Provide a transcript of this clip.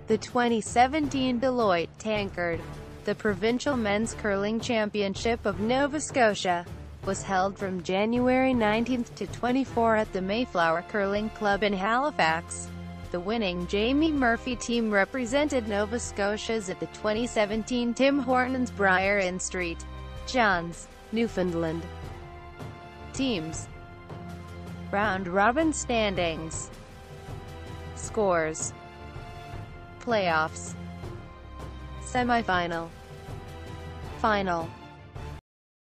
The 2017 Deloitte Tankard, the provincial men's curling championship of Nova Scotia, was held from January 19 to 24 at the Mayflower Curling Club in Halifax. The winning Jamie Murphy team represented Nova Scotia's at the 2017 Tim Hortons Brier in St.John, Newfoundland. Teams. Round-robin standings. Scores. Playoffs. Semi-final. Final.